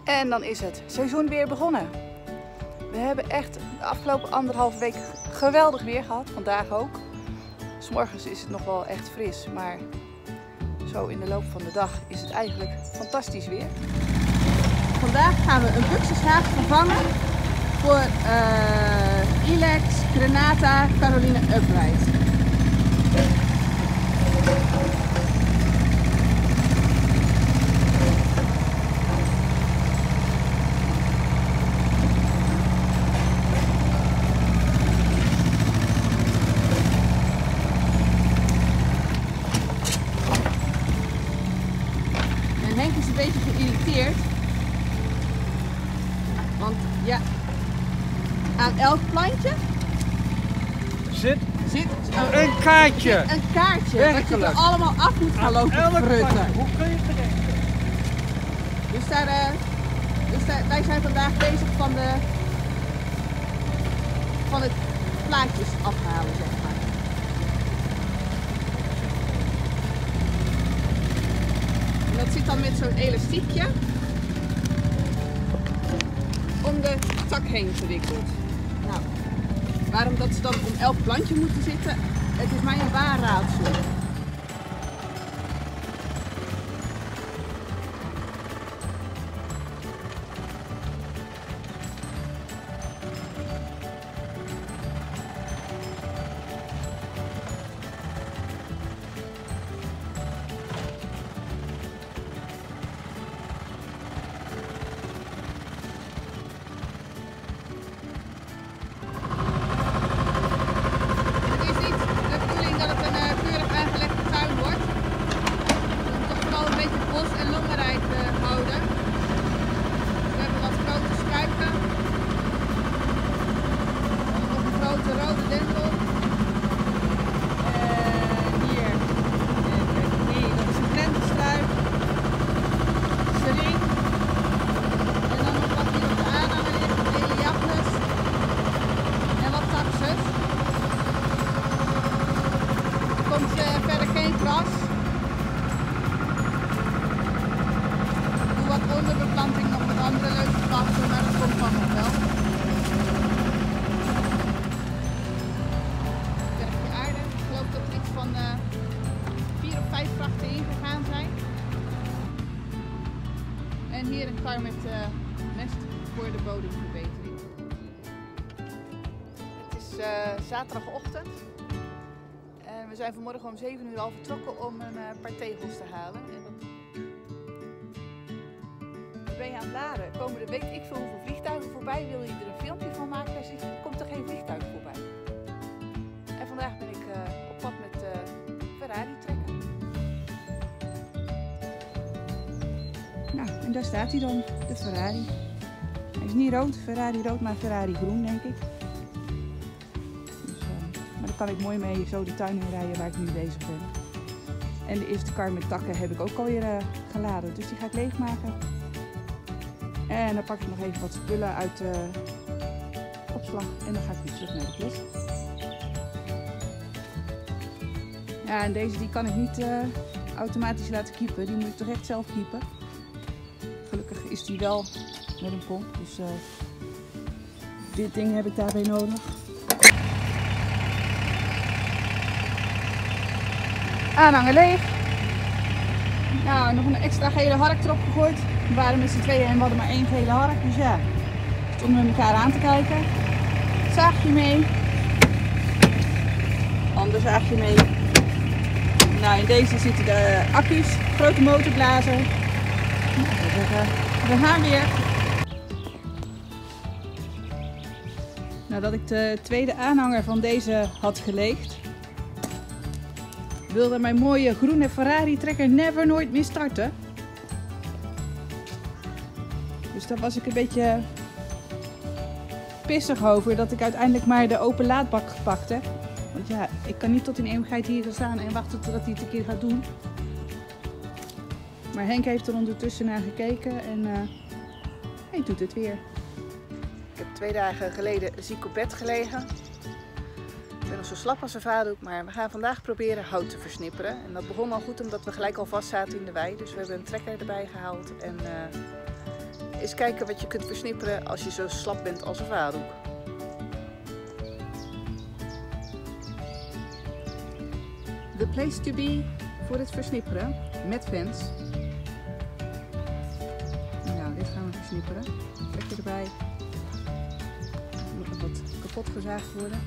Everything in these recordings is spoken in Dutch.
En dan is het seizoen weer begonnen. We hebben echt de afgelopen 1,5 week geweldig weer gehad, vandaag ook. 'S Morgens is het nog wel echt fris, maar zo in de loop van de dag is het eigenlijk fantastisch weer. Vandaag gaan we een buxushaag vervangen voor Ilex Grenata Caroline Upright. En Henk is een beetje geïrriteerd. Want ja, aan elk plantje zit een kaartje. Een kaartje Werkelijk. dat je er allemaal af moet gaan lopen frutten. Hoe kun je het bedenken? Dus wij zijn vandaag bezig van het plaatjes afhalen, zeg maar. En dat zit dan met zo'n elastiekje om de tak heen gewikkeld. Nou, waarom dat ze dan om elk plantje moeten zitten, het is mij een waar raadsel. Verder geen gras. Doe wat onderbeplanting nog met andere leuke planten, maar dat komt van nog wel. Bergje aarde. Ik geloof dat er iets van 4 of 5 vrachten ingegaan zijn. En hier een kar met mest voor de bodemverbetering. Het is zaterdagochtend. En we zijn vanmorgen om 7 uur al vertrokken om een paar tegels te halen. En dan ben je aan het laden. Komen er weet ik veel hoeveel vliegtuigen voorbij. Wil je er een filmpje van maken? Dan komt er geen vliegtuig voorbij. En vandaag ben ik op pad met Ferrari trekken. Nou, en daar staat hij dan, de Ferrari. Hij is niet rood, Ferrari rood, maar Ferrari groen, denk ik. Maar daar kan ik mooi mee zo de tuin in rijden waar ik nu bezig ben. En de eerste kar met takken heb ik ook alweer geladen, dus die ga ik leegmaken. En dan pak ik nog even wat spullen uit de opslag en dan ga ik weer terug naar de klas. Ja, en deze die kan ik niet automatisch laten kiepen, die moet ik toch echt zelf kiepen. Gelukkig is die wel met een pomp, dus dit ding heb ik daarbij nodig. Aanhanger leeg. Nou, nog een extra gele hark erop gegooid. We waren met z'n tweeën en we hadden maar 1 gele hark. Dus ja, we stonden met elkaar aan te kijken. Zaagje mee. Ander zaagje mee. Nou, in deze zitten de accu's. Grote motorblazer. Nou, we gaan weer. Nadat ik de tweede aanhanger van deze had geleegd, wilde mijn mooie groene Ferrari trekker never nooit meer starten. Dus daar was ik een beetje pissig over dat ik uiteindelijk maar de open laadbak gepakt heb. Want ja, ik kan niet tot in eeuwigheid hier gaan staan en wachten totdat hij het een keer gaat doen. Maar Henk heeft er ondertussen naar gekeken en hij doet het weer. Ik heb 2 dagen geleden ziek op bed gelegen. Ik ben nog zo slap als een vaatdoek, maar we gaan vandaag proberen hout te versnipperen. En dat begon al goed omdat we gelijk al vast zaten in de wei. Dus we hebben een trekker erbij gehaald en Eens kijken wat je kunt versnipperen als je zo slap bent als een vaatdoek. The place to be voor het versnipperen met vents. Nou, dit gaan we versnipperen. Trekker erbij. Moet nog wat kapot gezaagd worden.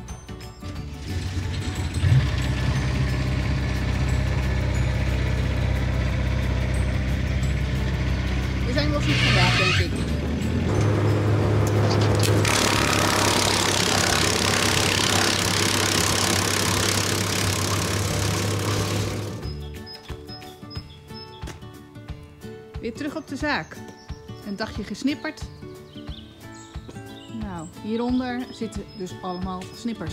We zijn wel goed vandaag, denk ik. Weer terug op de zaak. Een dagje gesnipperd. Nou, hieronder zitten dus allemaal snippers.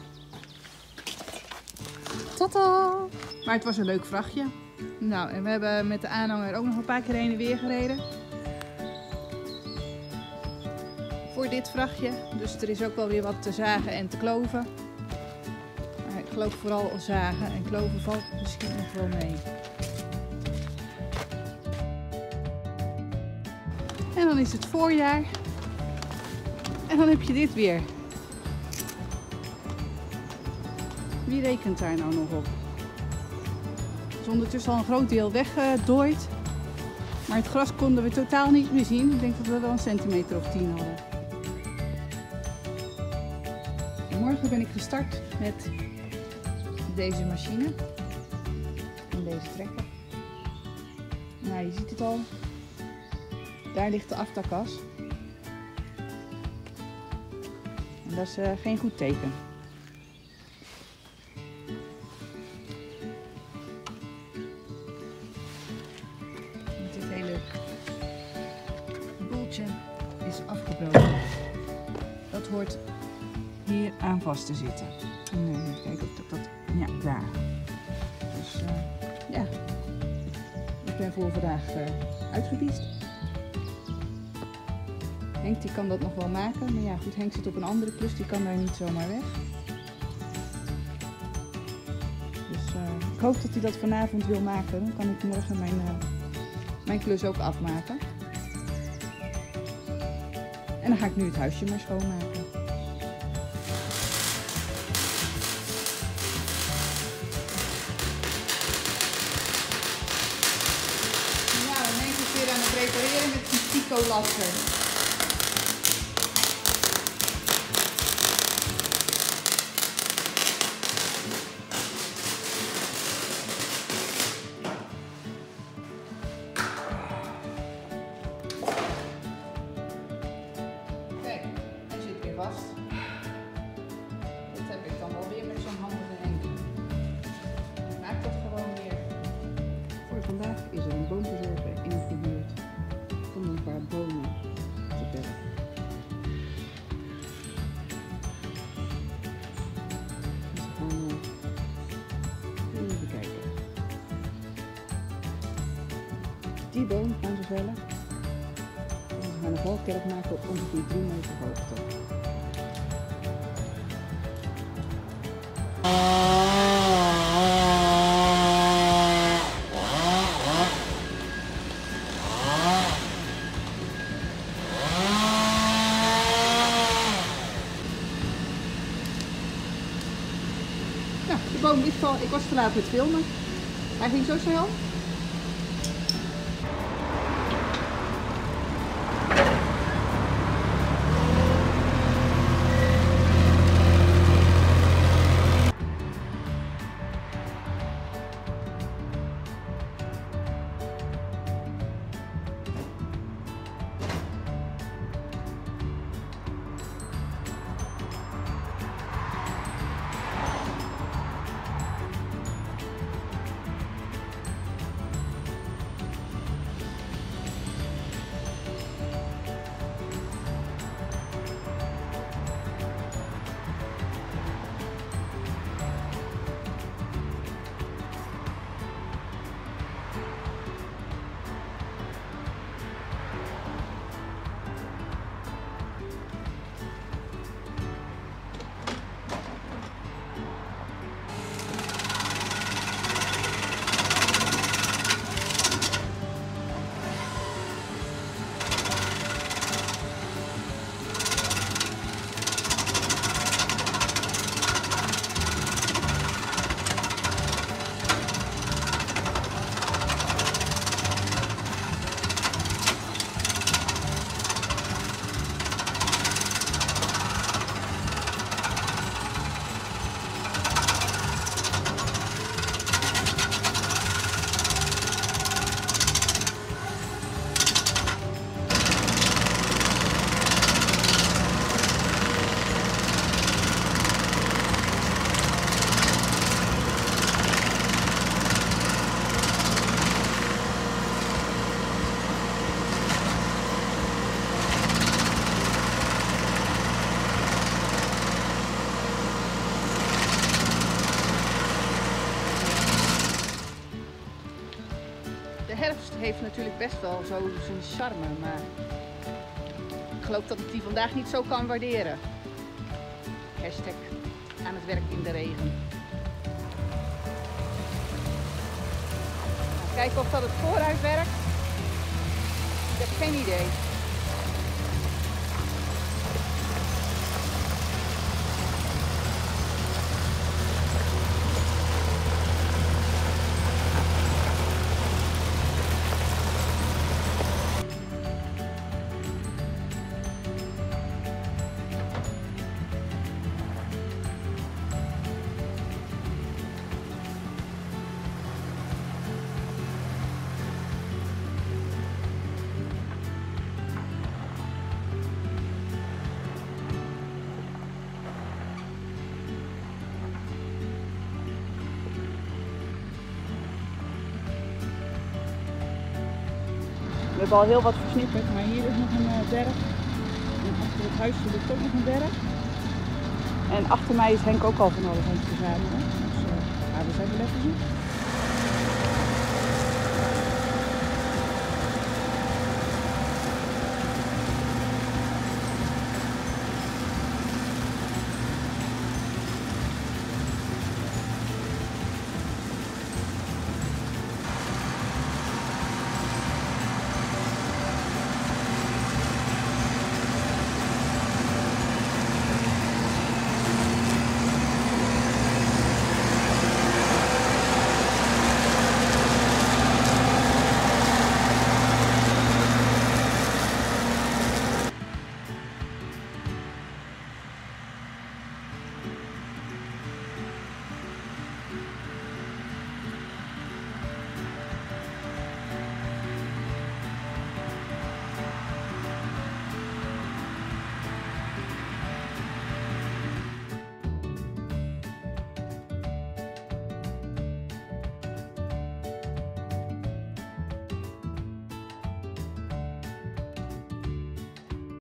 Tada! Maar het was een leuk vrachtje. Nou, en we hebben met de aanhanger ook nog een paar keer heen en weer gereden. Voor dit vrachtje. Dus er is ook wel weer wat te zagen en te kloven. Maar ik geloof vooral zagen en kloven valt misschien nog wel mee. En dan is het voorjaar. En dan heb je dit weer. Wie rekent daar nou nog op? Er is ondertussen al een groot deel weggedooid. Maar het gras konden we totaal niet meer zien. Ik denk dat we wel een centimeter of 10 hadden. En morgen ben ik gestart met deze machine. En deze trekker. Nou, je ziet het al. Daar ligt de aftakkas. En dat is geen goed teken. Dit hele boeltje is afgebroken. Dat hoort hier aan vast te zitten. Even kijken of dat... Ja, daar. Dus ja, ik ben voor vandaag uitgepiest. Henk die kan dat nog wel maken, maar ja goed, Henk zit op een andere klus, die kan daar niet zomaar weg. Dus ik hoop dat hij dat vanavond wil maken, dan kan ik morgen mijn klus ook afmaken. En dan ga ik nu het huisje maar schoonmaken. Nou, dan Henk is weer aan het repareren met die Pico-laster. Vast. Dat heb ik dan wel weer met zo'n handige Henk. Ik maak dat gewoon weer. Voor vandaag is er een boomverzorger in de buurt om een paar bomen te bellen. Dus we gaan even kijken. Die boom gaan ze vellen. En we gaan een valkerk maken op ongeveer 3 meter hoogte. Nou, de boom ligt al. Ik was te laat met filmen. Hij ging zo snel. heeft natuurlijk best wel zo zijn charme, maar ik geloof dat ik die vandaag niet zo kan waarderen. Hashtag aan het werk in de regen. Nou, kijken of dat het vooruit werkt. Ik heb geen idee. We hebben al heel wat versnipperd, maar hier is nog een berg. En achter het huis ligt ook nog een berg. En achter mij is Henk ook al van alles aan het verzamelen. Dus gaan we eens even lekker zien.